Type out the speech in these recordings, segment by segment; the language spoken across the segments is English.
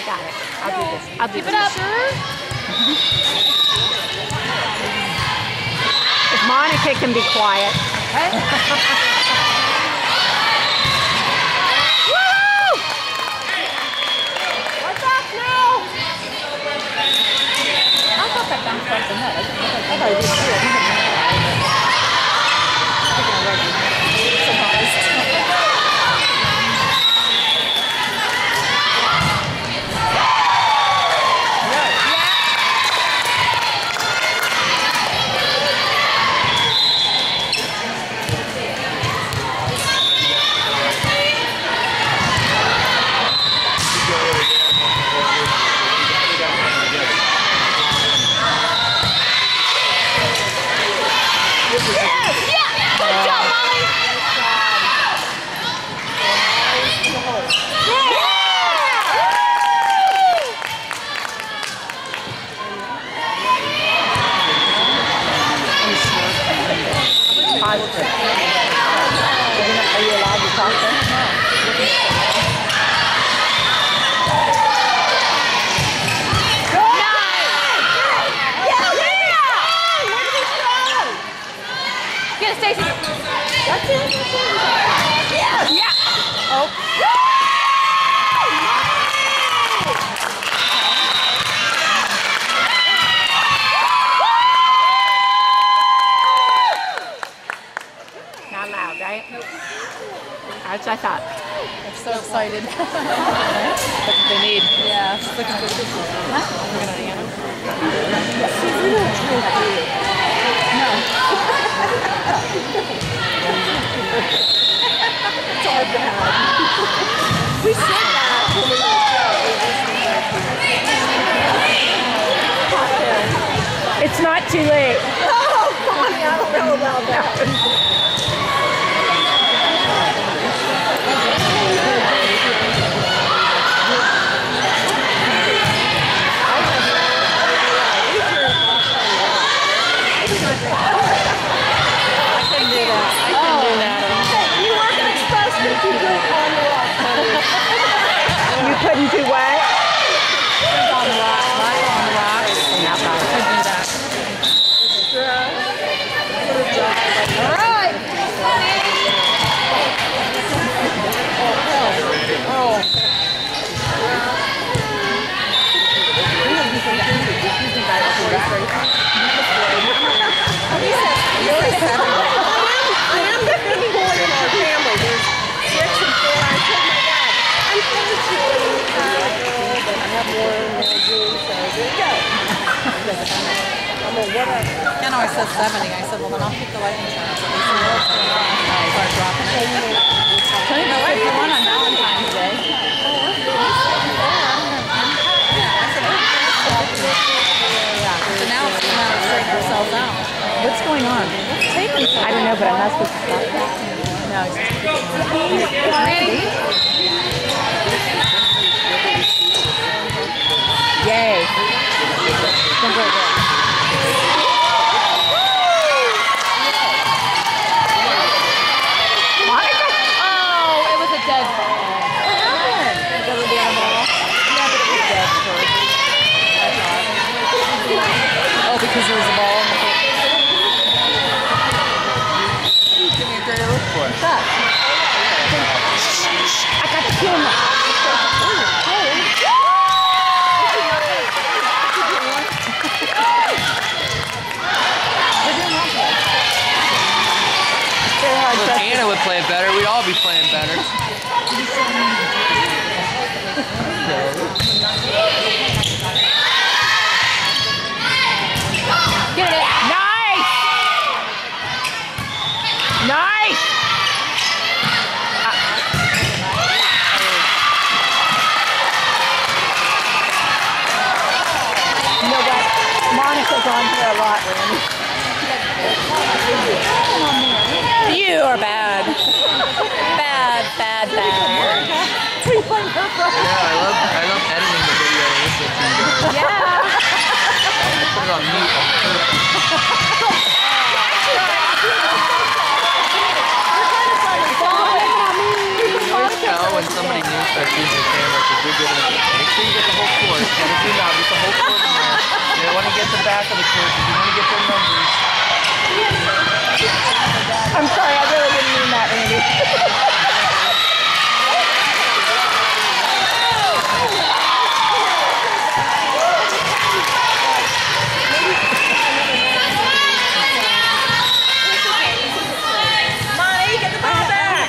got it. I'll do this. I'll do Keep this. it up. Sure. If Monica can be quiet. Okay. Woo! What's up now? I thought that bounced off the net. I thought it did too. Positive. Are you allowed to talk there? Get it, Stacy. That's it. Yeah. Yeah. Oh. Not loud, right? That's what I thought. They're so excited. That's what they need. Yeah. She's looking for this. Huh? We're gonna Anna. No. It's all bad. We said that when we were It's not too late. Oh, Bonnie, I don't know about that. You couldn't do what? On the rock. On the rock. Not bad. I couldn't do that. All right. Oh. I am the big boy in our family. There's 6 and 4. I told my dad, unfortunately, but I have more energy, so there you go. I'm a what a... Ken always says 70. I said, well, then I'll keep the life insurance. At least we'll start dropping it. Tell me what you want on Valentine's Day. So now it's going to straighten ourselves out. What's going on? I don't know, but I'm not supposed to stop. No, ready? Yay. Monica? Oh, it was a dead ball. What happened? Because of the animal. Yeah, but it was dead first. Oh, because there was a ball in the foot. Give me a dirty look for it. What's up? I got the camera. If Anna would play better, we'd all be playing better. Get it. Nice! Nice! You know what? Monica's on here a lot, Randy. You are bad. Bad, bad, bad. Yeah, I love editing the video and listening to you. Yeah. Put it on mute. You always tell when somebody new start using the camera because we're giving it. Make sure you get the whole court. You want to zoom out, get the whole court in there. You don't want to get the back of the court because you want to get their numbers. I'm sorry, I really didn't mean that, Randy. Monty, get the ball back.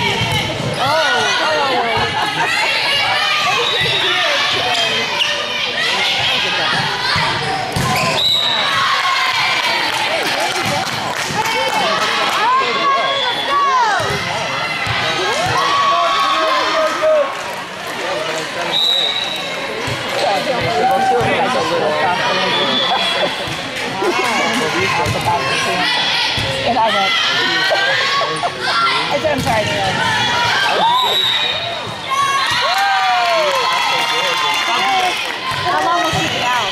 And I went. I said, I'm sorry. How long will she be out?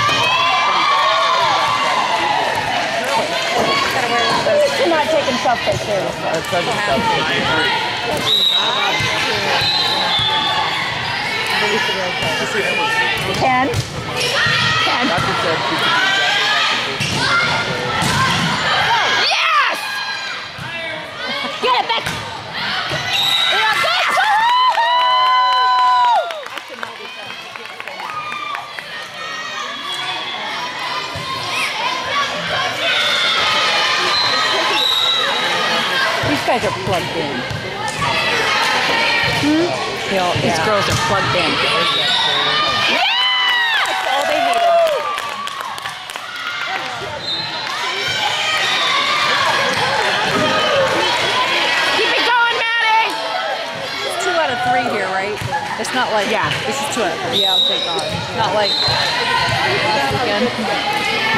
He's not taking self-care seriously. Ken? Ken? Doctor said she could be Yes! Get it back! These guys are plugged in. These girls are plugged in. Yes! That's all they needed. Keep it going, Maddie! It's 2 out of 3 here, right? It's not like, Yeah. This is 2 out of 3. Yeah, thank God. Not like last weekend.